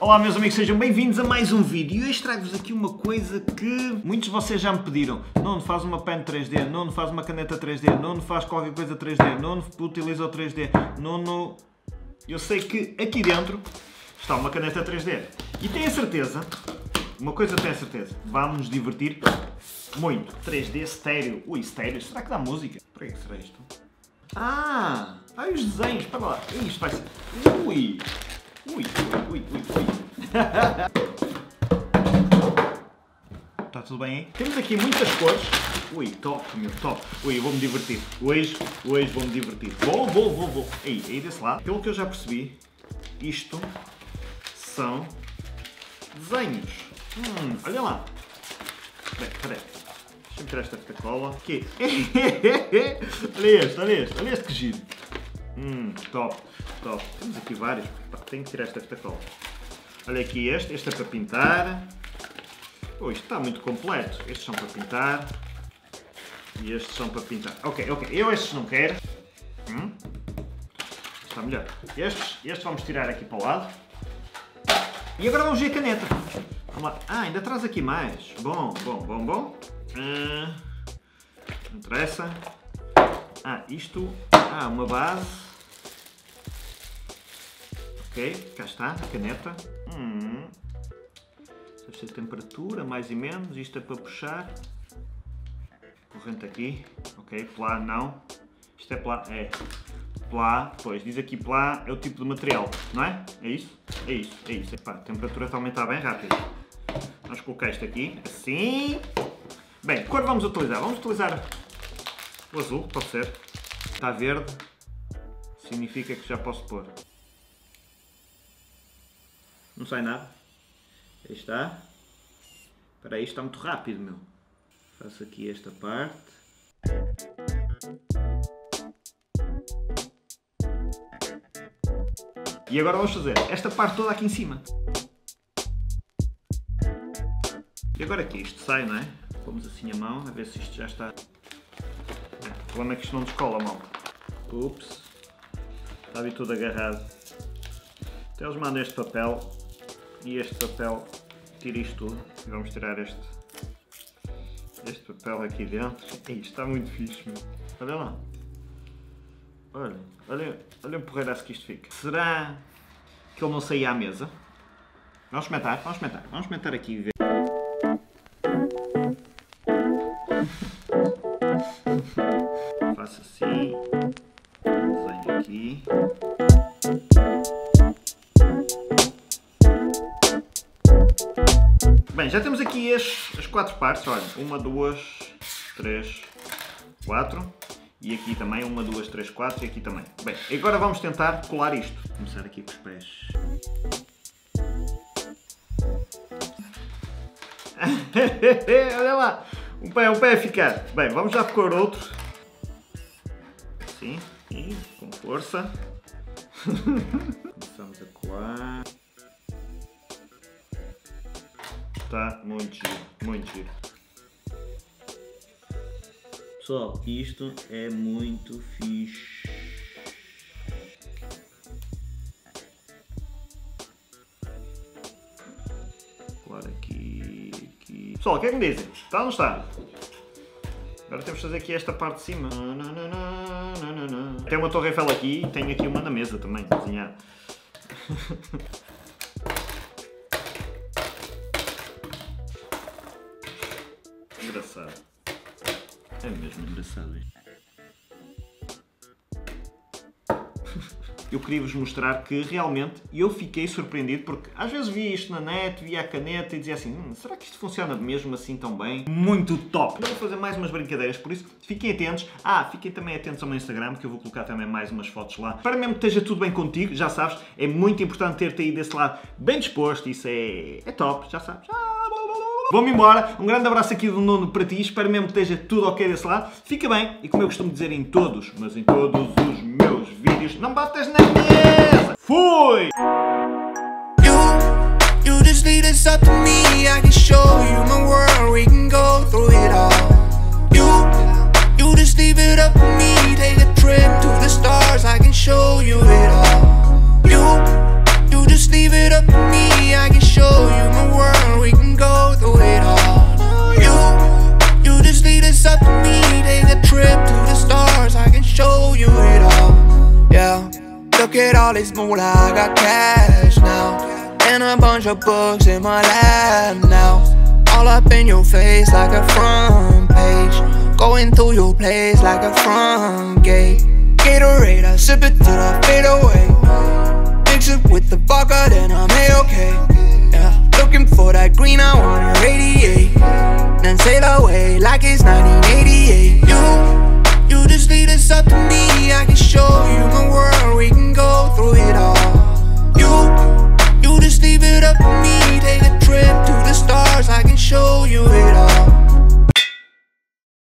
Olá meus amigos, sejam bem-vindos a mais um vídeo. E hoje trago-vos aqui uma coisa que muitos de vocês já me pediram. Nuno, faz uma pen 3D, Nuno, faz uma caneta 3D, Nuno, faz qualquer coisa 3D, Nuno, utiliza o 3D, Nuno... Eu sei que aqui dentro está uma caneta 3D. E tenho a certeza, uma coisa eu tenho a certeza, vamos nos divertir muito. 3D estéreo. Ui, estéreo, será que dá música? Para que será isto? Ah, os desenhos, para lá. Isto vai ser... Ui. Está tudo bem aí? Temos aqui muitas cores. Ui, top, meu, top. Ui, vou-me divertir. Hoje vou-me divertir. Vou. Aí desse lado. Pelo que eu já percebi, isto são desenhos. Olha lá. Espera. Deixa-me tirar esta fita cola. Aqui. Olha este que giro. Top. Temos aqui vários. Tenho que tirar esta fita cola. Olha aqui este é para pintar. Oh, isto está muito completo. Estes são para pintar. E estes são para pintar. Ok. Eu estes não quero. Está melhor. Estes vamos tirar aqui para o lado. E agora vamos ver a caneta. Vamos lá. Ainda traz aqui mais. Bom. Não interessa. Isto. Uma base. Ok, cá está, a caneta. Deve ser temperatura, mais e menos. Isto é para puxar. Corrente aqui. Ok, plá não. Isto é plá. É. Plá. Pois, diz aqui plá é o tipo de material, não é? É isso. Epá, a temperatura está a aumentar bem rápido. Vamos colocar isto aqui, assim. Bem, que cor vamos utilizar? Vamos utilizar o azul, pode ser. Está verde. Significa que já posso pôr. Não sai nada. Aí está. Espera aí, está muito rápido, meu. Faço aqui esta parte. E agora vamos fazer esta parte toda aqui em cima. E agora aqui, isto sai, não é? Pomos assim a mão, a ver se isto já está... O problema é que isto não descola, malta. Ups. Está ali tudo agarrado. Então eles mandam este papel. E este papel, tira isto tudo e vamos tirar este papel aqui dentro. Isto está muito fixe, meu. Olha lá. Olha o porreiraço que isto fica. Será que ele não saía à mesa? Vamos experimentar aqui e ver. Faço assim. Desenho aqui. Bem, já temos aqui as 4 partes, olha, 1, 2, 3, 4 e aqui também 1, 2, 3, 4 e aqui também. Bem, agora vamos tentar colar isto. Vou começar aqui com os pés. Olha lá, um pé a ficar. Bem, vamos já pôr outro. Assim, e com força. Começamos a colar. Está muito giro. Pessoal, isto é muito fixe. Claro, aqui. Pessoal, o que é que me dizem? Está ou não está? Agora temos de fazer aqui esta parte de cima. Tem uma torre Eiffel aqui e tenho aqui uma na mesa também, desenhada. Engraçado. É mesmo engraçado isto. Eu queria vos mostrar que realmente eu fiquei surpreendido porque às vezes via isto na net, via a caneta e dizia assim, será que isto funciona mesmo assim tão bem? Muito top! Eu vou fazer mais umas brincadeiras, por isso fiquem atentos. Fiquem também atentos ao meu Instagram, que eu vou colocar também mais umas fotos lá. Para mesmo que esteja tudo bem contigo, já sabes, é muito importante ter-te aí desse lado bem disposto, isso é top, já sabes. Vou-me embora, um grande abraço aqui do Nuno para ti, espero mesmo que esteja tudo ok desse lado. Fica bem, e como eu costumo dizer em todos os meus vídeos, não batas na mesa! Fui! You just leave this up to me, I can show you my world, we can go through it all. You just leave it up to me, take a trip to the stars, I can show you it all. You just leave it up to me, Look at all this moolah, I got cash now, and a bunch of books in my lap now. All up in your face like a front page, going through your place like a front gate. Gatorade, I sip it till I fade away. Mix it with the vodka, then I'm A-okay. Yeah, looking for that green, I wanna radiate, then sail away like it's 1988. You